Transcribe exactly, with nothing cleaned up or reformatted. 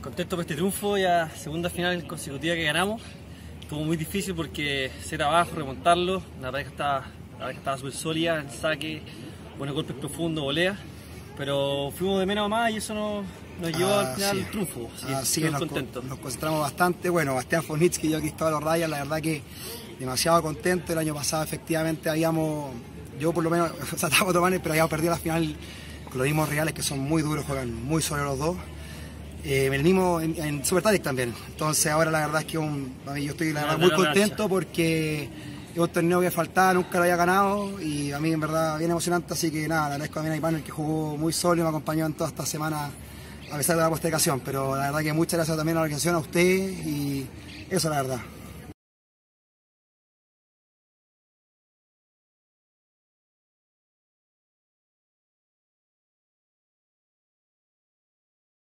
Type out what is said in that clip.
Contento por este triunfo, ya segunda final consecutiva que ganamos. Estuvo muy difícil porque ser abajo, remontarlo. La verdad que estaba, la verdad que estaba súper sólida, en saque, buenos golpes profundos, volea. Pero fuimos de menos a más y eso nos, nos llevó ah, al final sí. al triunfo. Así ah, que sí, nos, contentos. Nos concentramos bastante. Bueno, Bastián Fornitsky, yo aquí estaba a los rayas, la verdad que demasiado contento. El año pasado efectivamente habíamos, yo por lo menos, o sea, estábamos tomando, pero habíamos perdido la final con los mismos Reales, que son muy duros, juegan muy sólidos los dos. Eh, venimos en, en Super Tadic también, entonces ahora la verdad es que un, a mí yo estoy la verdad, muy contento porque es un torneo que faltaba, nunca lo había ganado y a mí en verdad bien emocionante, así que nada, le agradezco también a Iván, el que jugó muy sólido, me acompañó en toda esta semana a pesar de la postergación, pero la verdad que muchas gracias también a la organización, a usted y eso la verdad.